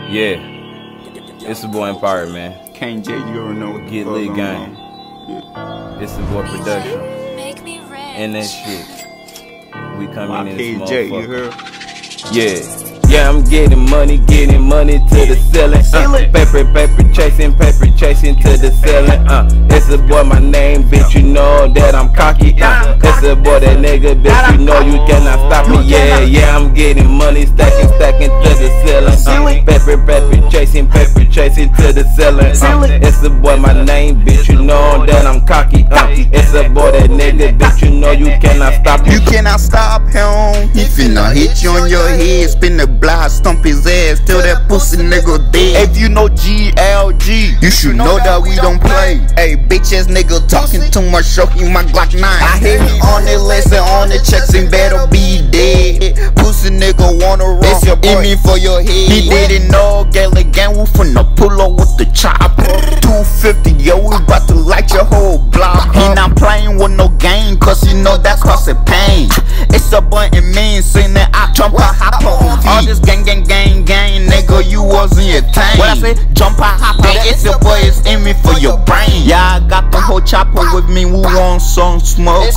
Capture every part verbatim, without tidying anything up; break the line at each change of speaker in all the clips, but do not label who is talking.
Yeah, IssaBoi Empire, man.
KingJ, you already know what the
G three Lit Gang. Yeah. IssaBoi production. And that shit. We coming in this
KingJ,
motherfucker.
you heard?
Yeah. Yeah, I'm getting money, getting money to the ceiling. Uh, paper, paper, chasing, paper, chasing to the ceiling. Uh, IssaBoi, my name, bitch, you know that I'm cocky. Uh, IssaBoi, that nigga, bitch, you know you cannot stop me. Yeah, yeah, I'm getting money, stacking, stacking to the ceiling. Uh, paper, paper, chasing, paper, chasing to the ceiling. Uh, IssaBoi, my name, bitch, you know that I'm cocky. Uh, IssaBoi, that nigga, bitch, you know you cannot stop me.
You cannot stop him. He finna hit you on your head, spin the block, stump his ass till that pussy nigga dead. If you know G L G, you should know that we don't play. Hey, bitch ass nigga talking too much, show you my Glock nine. I hit him on the lesson, on the checks and better be dead. Pussy nigga wanna roll, hit me for your head. He didn't know Gala gang, we finna pull up with the chopper. two fifty, yo, we about to light your whole block. He not playing with no game, cause he know that cause it pain. IssaBoi and me, saying that I jump a hop on all this gang, gang, gang, gang, nigga, you wasn't your time. What I say? Jump a hop on, IssaBoi is in me for your brain. Yeah, I got the whole chopper with me, we want some smoke.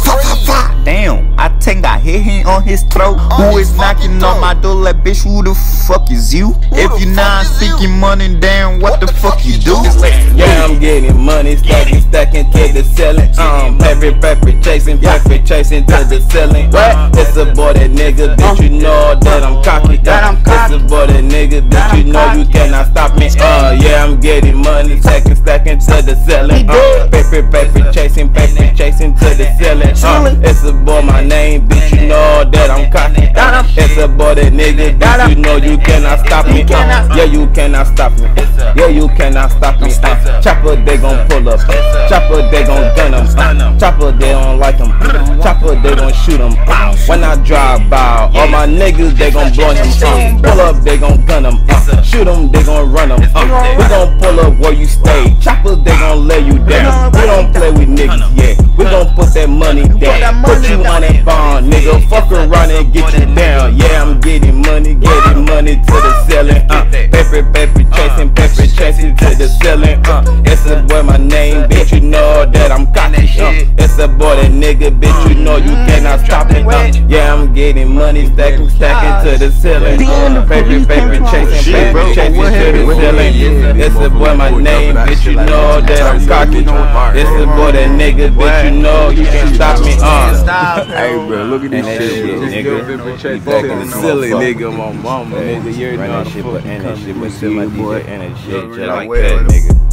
Damn, I think I hit him on his throat. Who is knocking on my door like, bitch, who the fuck is you? If you not speaking money, damn, what the fuck you do?
Yeah, I'm getting money, stacking, stacking to the ceiling. Um, paper, paper, chasing, paper, chasing to the ceiling. What? IssaBoi, that nigga, bitch, you know that I'm cocky. IssaBoi, that nigga, bitch, you know you cannot stop me. Uh, yeah, I'm getting money, stacking, stacking to the ceiling. Uh, paper, paper, chasing, paper, chasing to the ceiling. Uh, IssaBoi, my name, bitch, you know that I'm cocky. Uh, IssaBoi, that nigga, bitch, you know you cannot stop me. Uh, yeah, you cannot stop me. Yeah, you cannot stop me. Uh, chopper, they gon' pull up. Chopper, they gon' gun them. Uh, chopper, they don't like them. Chopper, they gon' shoot them. Uh, when I drive by, all my niggas, they gon' blow him. Uh, pull up, they gon' gun them. Uh, shoot them, they gon' run them. Uh, we gon' pull up where you stay. Chopper, they gon' lay you down. We don't play with niggas, yeah. We gon' put that money down. Put you on that bond, nigga. Fuck around and get you down. Yeah, I'm getting money, getting money to the ceiling. Uh, paper, paper, chasing, paper, chasing to the ceiling. Uh, IssaBoi, my name, bitch, you know that I'm cocky. Uh, IssaBoi, that nigga, bitch, you know you cannot stop me. Uh, yeah, I'm getting money, stacking, stacking to the ceiling. Uh, paper, paper, chasing, paper, chasing to the ceiling. IssaBoi, my name, bitch, you know that I'm cocky. IssaBoi, that nigga, bitch, you know you can't stop me. Uh,
hey, bro, look at this shit,
nigga. Fucking silly nigga, my mama, nigga. You're not shit, but and that shit, but still my D J and that shit, just like that, nigga.